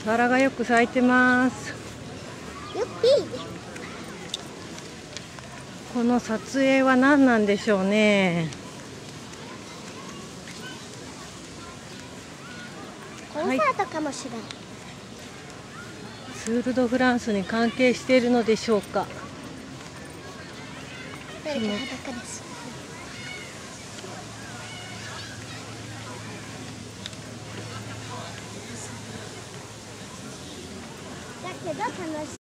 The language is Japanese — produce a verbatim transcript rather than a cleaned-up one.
バラがよく咲いてます。 よっぴー。 この撮影は何なんでしょうね。 コンサートかもしれない。はい、 ツール・ド・フランスに関係しているのでしょうか。 誰か裸です。だけど楽しい。